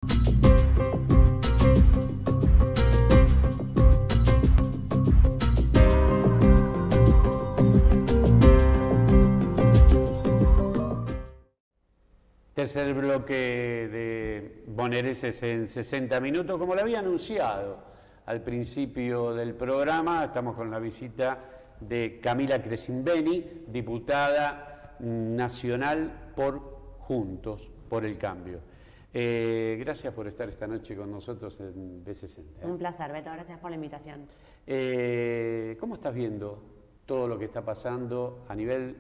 Tercer bloque de Bonereses en 60 minutos, como lo había anunciado al principio del programa. Estamos con la visita de Camila Crescimbeni, diputada nacional por Juntos por el Cambio. Gracias por estar esta noche con nosotros en B60. Un placer, Beto, gracias por la invitación. ¿Cómo estás viendo todo lo que está pasando a nivel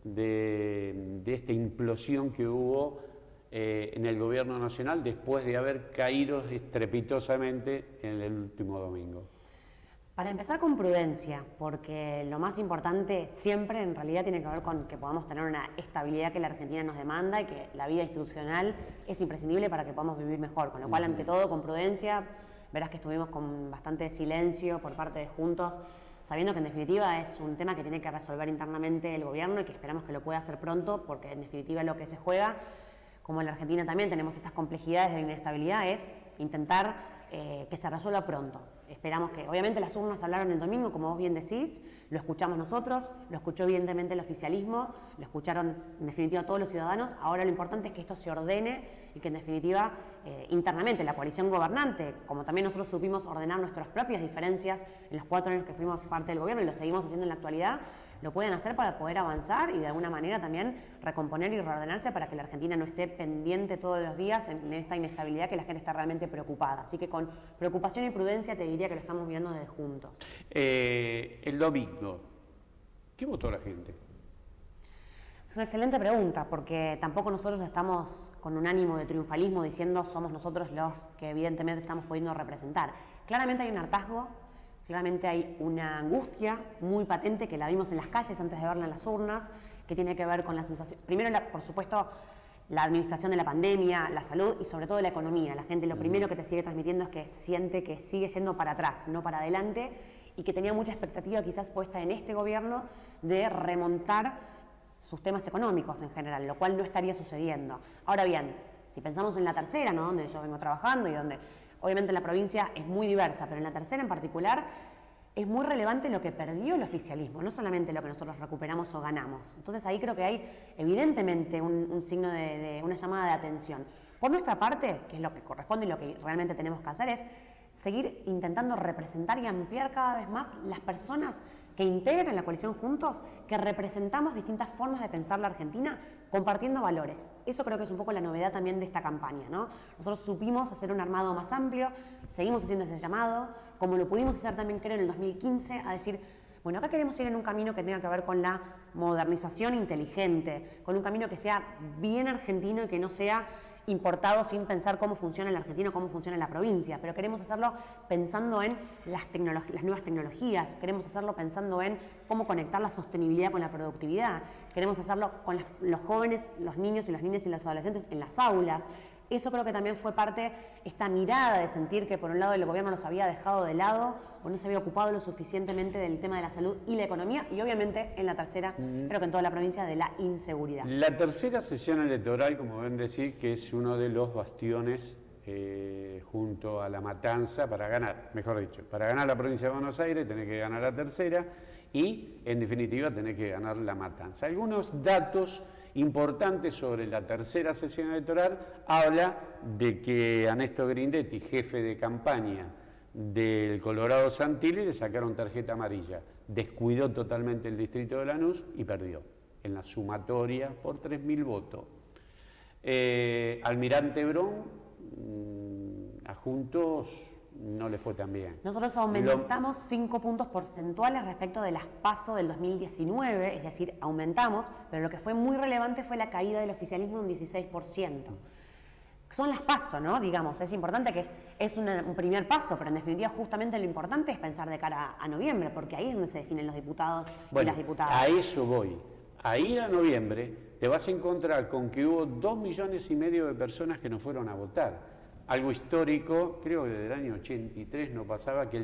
de esta implosión que hubo en el gobierno nacional después de haber caído estrepitosamente en el último domingo? Para empezar, con prudencia, porque lo más importante siempre en realidad tiene que ver con que podamos tener una estabilidad que la Argentina nos demanda y que la vida institucional es imprescindible para que podamos vivir mejor, con lo cual ante todo con prudencia. Verás que estuvimos con bastante silencio por parte de Juntos, sabiendo que en definitiva es un tema que tiene que resolver internamente el gobierno y que esperamos que lo pueda hacer pronto, porque en definitiva lo que se juega, como en la Argentina también tenemos estas complejidades de la inestabilidad, es intentar que se resuelva pronto. Esperamos que, obviamente las urnas hablaron el domingo, como vos bien decís, lo escuchamos nosotros, lo escuchó evidentemente el oficialismo, lo escucharon en definitiva todos los ciudadanos. Ahora lo importante es que esto se ordene y que en definitiva internamente la coalición gobernante, como también nosotros supimos ordenar nuestras propias diferencias en los 4 años que fuimos parte del gobierno y lo seguimos haciendo en la actualidad, lo pueden hacer para poder avanzar y de alguna manera también recomponer y reordenarse para que la Argentina no esté pendiente todos los días en esta inestabilidad, que la gente está realmente preocupada. Así que con preocupación y prudencia te diría que lo estamos mirando desde Juntos. El domingo, ¿qué votó la gente? Es una excelente pregunta, porque tampoco nosotros estamos con un ánimo de triunfalismo diciendo somos nosotros los que evidentemente estamos pudiendo representar. Claramente hay un hartazgo. Claramente hay una angustia muy patente que la vimos en las calles antes de verla en las urnas, que tiene que ver con la sensación, primero por supuesto la administración de la pandemia, la salud y sobre todo la economía. La gente lo primero que te sigue transmitiendo es que siente que sigue yendo para atrás, no para adelante, y que tenía mucha expectativa quizás puesta en este gobierno de remontar sus temas económicos en general, lo cual no estaría sucediendo. Ahora bien, si pensamos en la tercera, ¿no?, donde yo vengo trabajando y donde obviamente la provincia es muy diversa, pero en la tercera en particular es muy relevante lo que perdió el oficialismo, no solamente lo que nosotros recuperamos o ganamos. Entonces ahí creo que hay evidentemente un signo de una llamada de atención. Por nuestra parte, que es lo que corresponde y lo que realmente tenemos que hacer, es seguir intentando representar y ampliar cada vez más las personas que integran la coalición Juntos, que representamos distintas formas de pensar la Argentina, compartiendo valores. Eso creo que es un poco la novedad también de esta campaña, ¿no? Nosotros supimos hacer un armado más amplio, seguimos haciendo ese llamado, como lo pudimos hacer también creo en el 2015, a decir, bueno, acá queremos ir en un camino que tenga que ver con la modernización inteligente, con un camino que sea bien argentino y que no sea importado sin pensar cómo funciona la Argentina o cómo funciona la provincia, pero queremos hacerlo pensando en las nuevas tecnologías, queremos hacerlo pensando en cómo conectar la sostenibilidad con la productividad, queremos hacerlo con los jóvenes, los niños y las niñas y los adolescentes en las aulas. Eso creo que también fue parte, esta mirada de sentir que por un lado el gobierno los había dejado de lado o no se había ocupado lo suficientemente del tema de la salud y la economía, y obviamente en la tercera, creo que en toda la provincia, de la inseguridad. La tercera sesión electoral, como ven decir, que es uno de los bastiones junto a La Matanza para ganar, mejor dicho, para ganar la provincia de Buenos Aires tenés que ganar la tercera y en definitiva tenés que ganar La Matanza. Algunos datos importante sobre la tercera sesión electoral habla de que a Néstor Grindetti, jefe de campaña del Colorado Santilli, le sacaron tarjeta amarilla, descuidó totalmente el distrito de Lanús y perdió en la sumatoria por 3.000 votos. Almirante Brón, a Juntos no le fue tan bien. Nosotros aumentamos 5 puntos porcentuales respecto de las PASO del 2019, es decir, aumentamos, pero lo que fue muy relevante fue la caída del oficialismo de un 16%. Son las PASO, ¿no? Digamos, es importante que es un primer paso, pero en definitiva justamente lo importante es pensar de cara a noviembre, porque ahí es donde se definen los diputados y las diputadas. A eso voy. Ahí a noviembre te vas a encontrar con que hubo 2,5 millones de personas que no fueron a votar. Algo histórico, creo que desde el año 83 no pasaba que el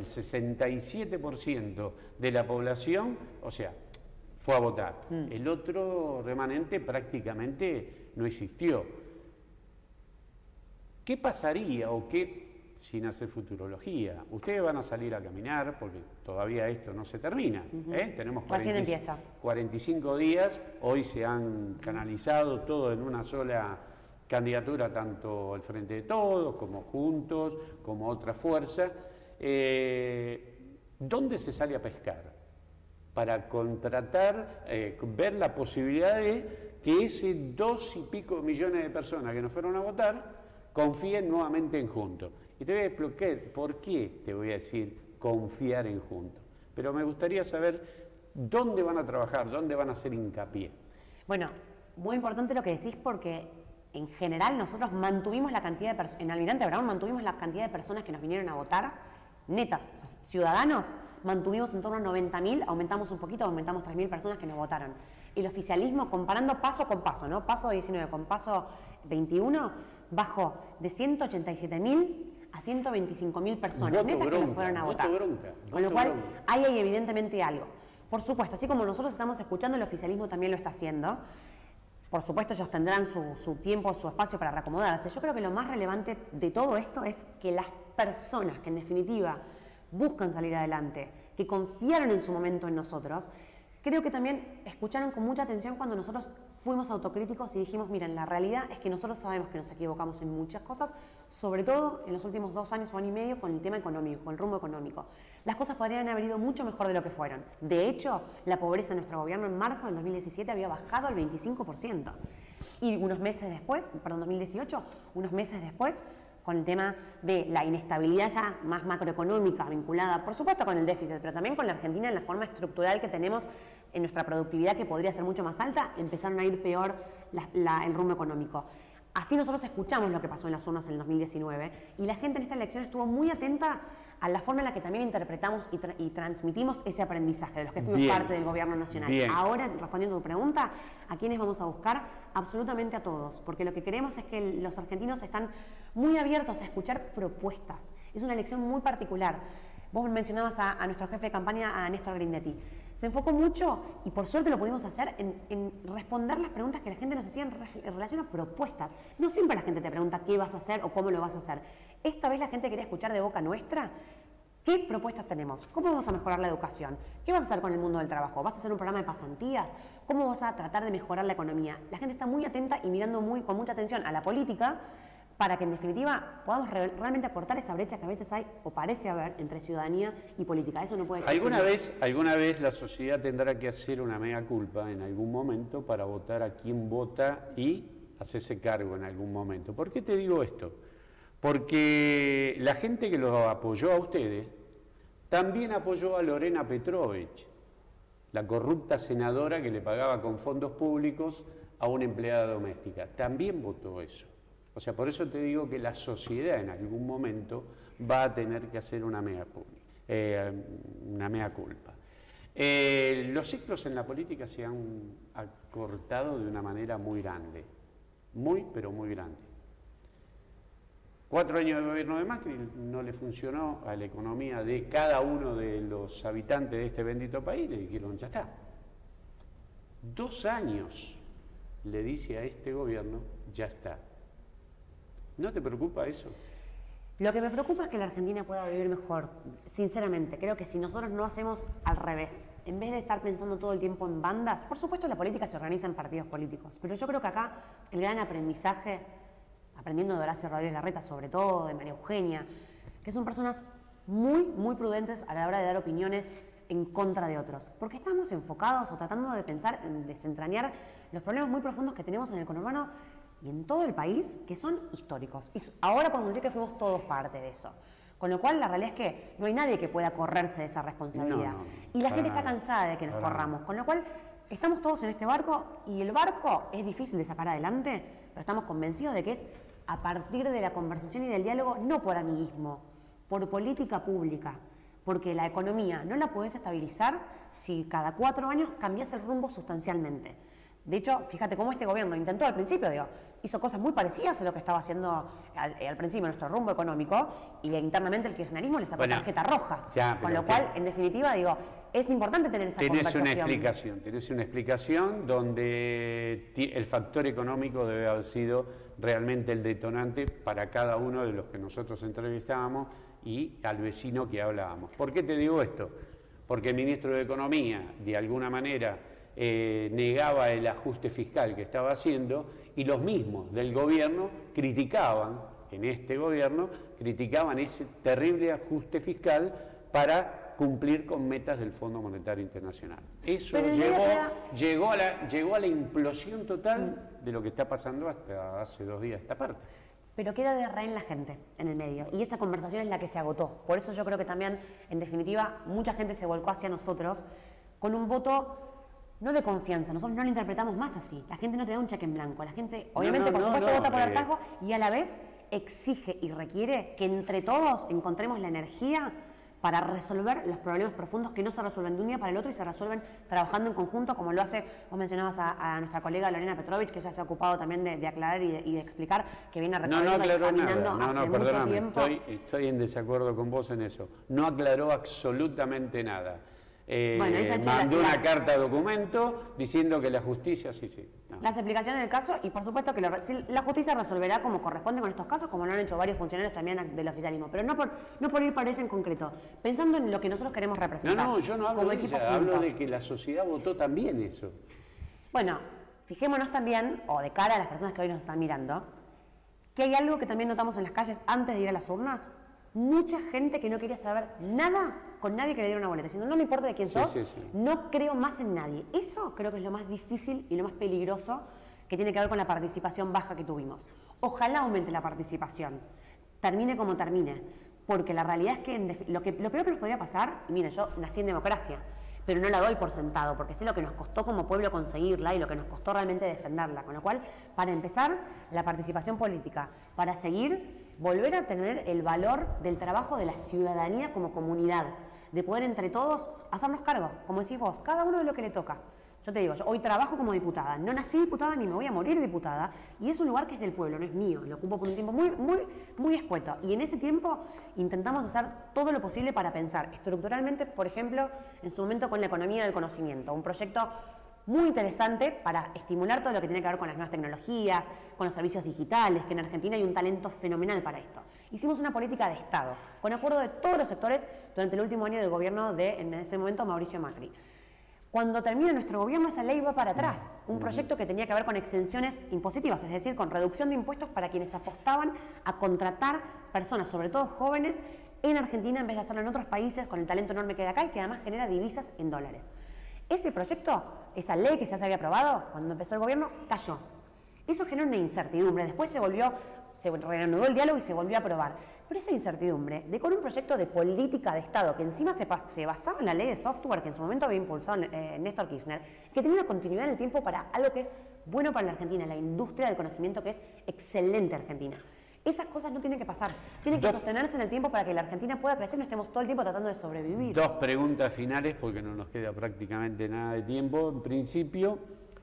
67% de la población, o sea, fue a votar. El otro remanente prácticamente no existió. ¿Qué pasaría o qué, sin hacer futurología, ustedes van a salir a caminar porque todavía esto no se termina? Tenemos 45 días, hoy se han canalizado todo en una sola candidatura, tanto el Frente de Todos, como Juntos, como otra fuerza. ¿Dónde se sale a pescar? Para contratar, ver la posibilidad de que ese 2 y pico millones de personas que nos fueron a votar confíen nuevamente en Juntos. Y te voy a explicar por qué te voy a decir confiar en Juntos. Pero me gustaría saber dónde van a trabajar, dónde van a hacer hincapié. Bueno, muy importante lo que decís porque en general nosotros mantuvimos la cantidad de personas, en Almirante Brown mantuvimos la cantidad de personas que nos vinieron a votar, netas, o sea, ciudadanos, mantuvimos en torno a 90.000, aumentamos un poquito, aumentamos 3.000 personas que nos votaron. El oficialismo, comparando paso con paso, ¿no? Paso 19 con paso 21, bajó de 187.000 a 125.000 personas netas que nos fueron a votar. Con lo cual, ahí hay evidentemente algo. Por supuesto, así como nosotros estamos escuchando, el oficialismo también lo está haciendo. Por supuesto, ellos tendrán su tiempo, su espacio para reacomodarse. Yo creo que lo más relevante de todo esto es que las personas que en definitiva buscan salir adelante, que confiaron en su momento en nosotros, creo que también escucharon con mucha atención cuando nosotros fuimos autocríticos y dijimos, miren, la realidad es que nosotros sabemos que nos equivocamos en muchas cosas, sobre todo en los últimos 2 años o año y medio con el tema económico, con el rumbo económico. Las cosas podrían haber ido mucho mejor de lo que fueron. De hecho, la pobreza en nuestro gobierno en marzo del 2017 había bajado al 25%. Y unos meses después, perdón, 2018, unos meses después, con el tema de la inestabilidad ya más macroeconómica vinculada, por supuesto, con el déficit, pero también con la Argentina en la forma estructural que tenemos en nuestra productividad, que podría ser mucho más alta, empezaron a ir peor el rumbo económico. Así nosotros escuchamos lo que pasó en las urnas en el 2019 y la gente en esta elección estuvo muy atenta a la forma en la que también interpretamos y transmitimos ese aprendizaje de los que fuimos parte del gobierno nacional. Ahora, respondiendo a tu pregunta, ¿a quiénes vamos a buscar? Absolutamente a todos, porque lo que queremos es que los argentinos están muy abiertos a escuchar propuestas. Es una elección muy particular. Vos mencionabas a nuestro jefe de campaña, a Néstor Grindetti. Se enfocó mucho, y por suerte lo pudimos hacer, en responder las preguntas que la gente nos hacía en relación a propuestas. No siempre la gente te pregunta qué vas a hacer o cómo lo vas a hacer. Esta vez la gente quería escuchar de boca nuestra qué propuestas tenemos, cómo vamos a mejorar la educación, qué vas a hacer con el mundo del trabajo, vas a hacer un programa de pasantías, cómo vas a tratar de mejorar la economía. La gente está muy atenta y mirando con mucha atención a la política, para que en definitiva podamos realmente acortar esa brecha que a veces hay o parece haber entre ciudadanía y política. Eso no puede existir. ¿Alguna vez la sociedad tendrá que hacer una mea culpa en algún momento para votar a quien vota y hacerse cargo en algún momento? ¿Por qué te digo esto? Porque la gente que los apoyó a ustedes también apoyó a Lorena Petrovich, la corrupta senadora que le pagaba con fondos públicos a una empleada doméstica. También votó eso. O sea, por eso te digo que la sociedad en algún momento va a tener que hacer una mea culpa. Los ciclos en la política se han acortado de una manera muy grande, pero muy grande. 4 años de gobierno de Macri no le funcionó a la economía de cada uno de los habitantes de este bendito país, le dijeron, ya está. 2 años le dice a este gobierno, ya está. ¿No te preocupa eso? Lo que me preocupa es que la Argentina pueda vivir mejor. Sinceramente, creo que si nosotros no hacemos al revés, en vez de estar pensando todo el tiempo en bandas, por supuesto la política se organiza en partidos políticos, pero yo creo que acá el gran aprendizaje, aprendiendo de Horacio Rodríguez Larreta sobre todo, de María Eugenia, que son personas muy prudentes a la hora de dar opiniones en contra de otros, porque estamos enfocados o tratando de pensar en desentrañar los problemas muy profundos que tenemos en el conurbano y en todo el país, que son históricos. Y ahora podemos decir que fuimos todos parte de eso. Con lo cual, la realidad es que no hay nadie que pueda correrse de esa responsabilidad. Y la gente está cansada de que nos corramos. Con lo cual, estamos todos en este barco y el barco es difícil de sacar adelante, pero estamos convencidos de que es a partir de la conversación y del diálogo, no por amiguismo, por política pública. Porque la economía no la podés estabilizar si cada 4 años cambias el rumbo sustancialmente. De hecho, fíjate cómo este gobierno intentó al principio, hizo cosas muy parecidas a lo que estaba haciendo al principio nuestro rumbo económico y internamente el kirchnerismo le sacó tarjeta roja. Con lo cual, en definitiva, es importante tener esa conversación. Tenés una explicación donde el factor económico debe haber sido realmente el detonante para cada uno de los que nosotros entrevistábamos y al vecino que hablábamos. ¿Por qué te digo esto? Porque el ministro de Economía, de alguna manera, negaba el ajuste fiscal que estaba haciendo y los mismos del gobierno criticaban, en este gobierno, criticaban ese terrible ajuste fiscal para cumplir con metas del Fondo Monetario Internacional. Eso llegó a la implosión total de lo que está pasando hasta hace 2 días esta parte. Pero queda de rehén la gente en el medio y esa conversación es la que se agotó. Por eso yo creo que también, en definitiva, mucha gente se volcó hacia nosotros con un voto no de confianza. Nosotros no lo interpretamos más así. La gente no te da un cheque en blanco. La gente, obviamente, por supuesto, vota por hartazgo y a la vez exige y requiere que entre todos encontremos la energía para resolver los problemas profundos que no se resuelven de un día para el otro y se resuelven trabajando en conjunto, como lo hace, vos mencionabas a nuestra colega Lorena Petrovich, que ella se ha ocupado también de aclarar y de explicar, que viene recorriendo y caminando hace mucho tiempo. Estoy en desacuerdo con vos en eso. No aclaró absolutamente nada. Bueno, mandó una carta de documento diciendo que la justicia, no. Las explicaciones del caso y por supuesto que la justicia resolverá como corresponde con estos casos, como lo han hecho varios funcionarios también del oficialismo, pero no por ir para ella en concreto, pensando en lo que nosotros queremos representar. No, yo no hablo de ella, hablo de que la sociedad votó también eso. Bueno, fijémonos también, o de cara a las personas que hoy nos están mirando, que hay algo que también notamos en las calles antes de ir a las urnas. Mucha gente que no quería saber nada con nadie que le diera una boleta, diciendo no me importa de quién sos, no creo más en nadie. Eso creo que es lo más difícil y lo más peligroso que tiene que ver con la participación baja que tuvimos. Ojalá aumente la participación, termine como termine, porque la realidad es que lo peor que nos podría pasar, y miren, yo nací en democracia, pero no la doy por sentado, porque sé lo que nos costó como pueblo conseguirla y lo que nos costó realmente defenderla. Con lo cual, para empezar, la participación política, para seguir, volver a tener el valor del trabajo de la ciudadanía como comunidad, de poder entre todos hacernos cargo, como decís vos, cada uno de lo que le toca. Yo te digo, yo hoy trabajo como diputada, no nací diputada ni me voy a morir diputada, y es un lugar que es del pueblo, no es mío, lo ocupo por un tiempo muy escueto. Y en ese tiempo intentamos hacer todo lo posible para pensar estructuralmente, por ejemplo, en su momento con la economía del conocimiento, un proyecto muy interesante para estimular todo lo que tiene que ver con las nuevas tecnologías, con los servicios digitales, que en Argentina hay un talento fenomenal para esto. Hicimos una política de Estado, con acuerdo de todos los sectores durante el último año de gobierno de, en ese momento, Mauricio Macri. Cuando termina nuestro gobierno, esa ley va para atrás. Un proyecto que tenía que ver con exenciones impositivas, es decir, con reducción de impuestos para quienes apostaban a contratar personas, sobre todo jóvenes, en Argentina en vez de hacerlo en otros países, con el talento enorme que hay acá y que además genera divisas en dólares. Ese proyecto, esa ley que ya se había aprobado, cuando empezó el gobierno, cayó. Eso generó una incertidumbre. Después se reanudó el diálogo y se volvió a aprobar. Pero esa incertidumbre de con un proyecto de política de Estado que encima se basaba en la ley de software que en su momento había impulsado Néstor Kirchner, que tenía una continuidad en el tiempo para algo que es bueno para la Argentina, la industria del conocimiento que es excelente Argentina. Esas cosas no tienen que pasar, tienen que sostenerse en el tiempo para que la Argentina pueda crecer y no estemos todo el tiempo tratando de sobrevivir. 2 preguntas finales porque no nos queda prácticamente nada de tiempo. En principio,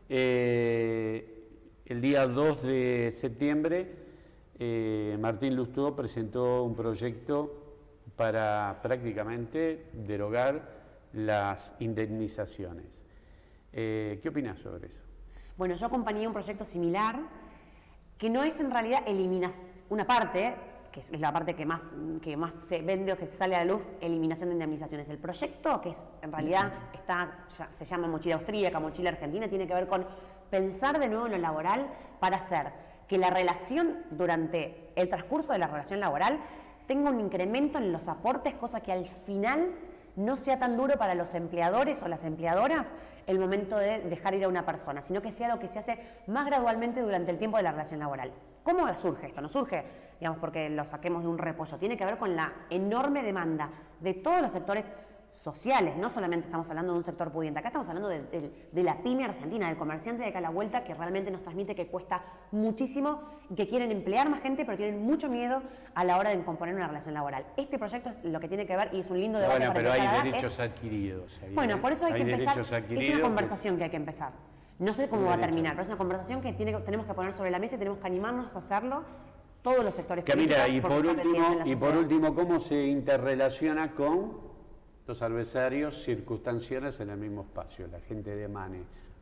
el día 2 de septiembre, Martín Lustó presentó un proyecto para prácticamente derogar las indemnizaciones. ¿Qué opinas sobre eso? Bueno, yo acompañé un proyecto similar que no es en realidad eliminación, una parte, que es la parte que más se vende o que se sale a la luz, eliminación de indemnizaciones. El proyecto, que es en realidad se llama mochila austríaca, mochila argentina, tiene que ver con pensar de nuevo en lo laboral para hacer que la relación durante el transcurso de la relación laboral tenga un incremento en los aportes, cosa que al final no sea tan duro para los empleadores o las empleadoras el momento de dejar ir a una persona, sino que sea lo que se hace más gradualmente durante el tiempo de la relación laboral. ¿Cómo surge esto? No surge, digamos, porque lo saquemos de un repollo, tiene que ver con la enorme demanda de todos los sectores sociales, no solamente estamos hablando de un sector pudiente, acá estamos hablando de la pyme argentina, del comerciante de acá a la vuelta, que realmente nos transmite que cuesta muchísimo y que quieren emplear más gente, pero tienen mucho miedo a la hora de componer una relación laboral. Este proyecto es lo que tiene que ver, y es un lindo debate para empezar a dar. Pero hay derechos adquiridos. Bueno, por eso hay que empezar, es una conversación que hay que empezar. No sé cómo va a terminar, pero es una conversación que tenemos que poner sobre la mesa y tenemos que animarnos a hacerlo todos los sectores políticos. Mira, y por último, ¿cómo se interrelaciona con los adversarios circunstanciales en el mismo espacio, la gente de Mane?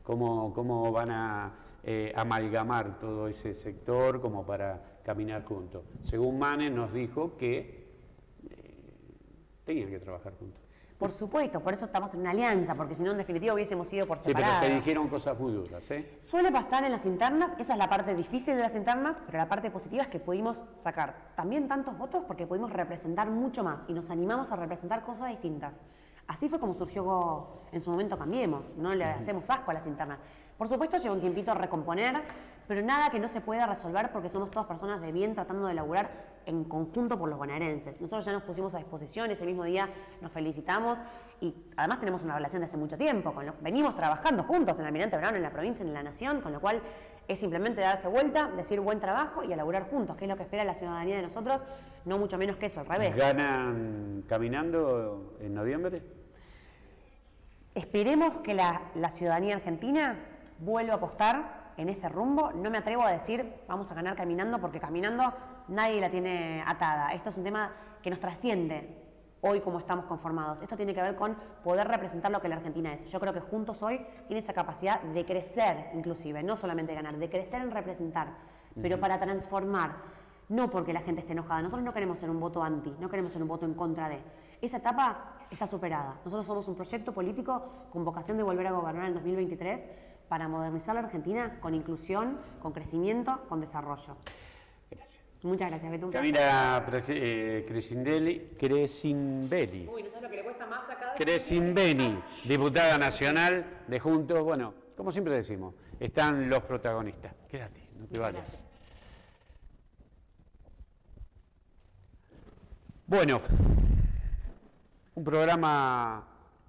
cómo van a amalgamar todo ese sector como para caminar juntos. Según Manes nos dijo que tenían que trabajar juntos. Por supuesto, por eso estamos en una alianza, porque si no, en definitiva, hubiésemos ido por separado. Sí, pero se dijeron cosas muy duras, ¿eh? Suele pasar en las internas, esa es la parte difícil de las internas, pero la parte positiva es que pudimos sacar también tantos votos porque pudimos representar mucho más y nos animamos a representar cosas distintas. Así fue como surgió en su momento Cambiemos, no le hacemos asco a las internas. Por supuesto lleva un tiempito a recomponer, pero nada que no se pueda resolver porque somos todas personas de bien tratando de laburar en conjunto por los bonaerenses. Nosotros ya nos pusimos a disposición, ese mismo día nos felicitamos y además tenemos una relación de hace mucho tiempo, venimos trabajando juntos en Almirante Brown, en la provincia, en la nación, con lo cual es simplemente darse vuelta, decir buen trabajo y a laburar juntos, que es lo que espera la ciudadanía de nosotros, no mucho menos que eso, al revés. ¿Ganan caminando en noviembre? Esperemos que la ciudadanía argentina vuelva a apostar en ese rumbo. No me atrevo a decir vamos a ganar caminando, porque caminando nadie la tiene atada. Esto es un tema que nos trasciende hoy como estamos conformados. Esto tiene que ver con poder representar lo que la Argentina es. Yo creo que Juntos Hoy tiene esa capacidad de crecer, inclusive, no solamente ganar, de crecer en representar, pero para transformar, no porque la gente esté enojada. Nosotros no queremos ser un voto anti, no queremos ser un voto en contra de. Esa etapa está superada. Nosotros somos un proyecto político con vocación de volver a gobernar en el 2023 para modernizar la Argentina con inclusión, con crecimiento, con desarrollo. Gracias. Muchas gracias, Beto. Camila Crescimbeni. Uy, no sabes lo que le cuesta más acá. Crescimbeni, diputada nacional de Juntos. Bueno, como siempre decimos, están los protagonistas. Quédate, no te vayas. Gracias. Bueno, un programa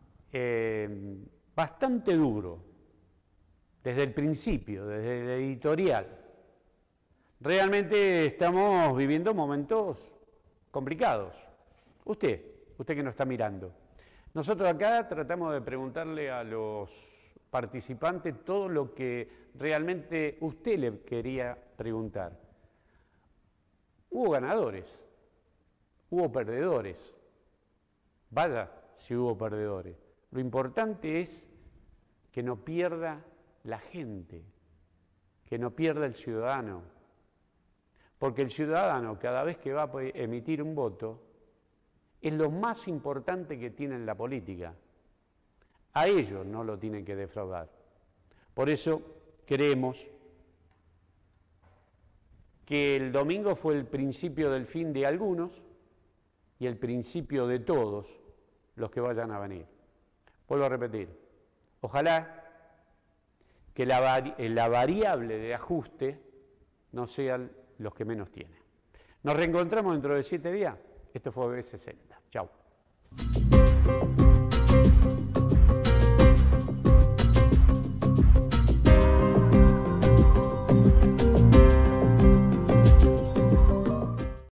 bastante duro, desde el principio, desde el editorial. Realmente estamos viviendo momentos complicados. Usted que nos está mirando. Nosotros acá tratamos de preguntarle a los participantes todo lo que realmente usted le quería preguntar. Hubo ganadores, hubo perdedores. Vaya si hubo perdedores. Lo importante es que no pierda la gente, que no pierda el ciudadano. Porque el ciudadano, cada vez que va a emitir un voto, es lo más importante que tiene en la política. A ellos no lo tienen que defraudar. Por eso creemos que el domingo fue el principio del fin de algunos y el principio de todos los que vayan a venir. Vuelvo a repetir, ojalá que la variable de ajuste no sean los que menos tienen. Nos reencontramos dentro de 7 días. Esto fue B60. Chau.